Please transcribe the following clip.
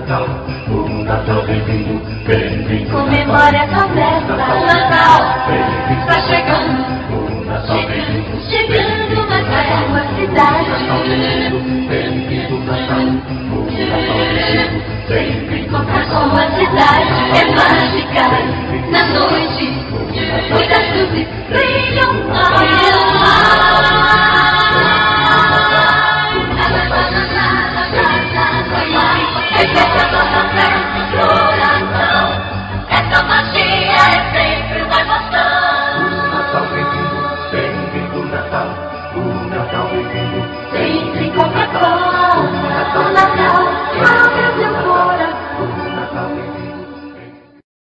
um Natal bem-vindo, bem-vindo. Comemore essa festa, Natal está chegando, Um Natal bem-vindo, chegando na sua cidade. bem-vindo, Natal, um Natal bem-vindo, bem-vindo. A sua cidade é mais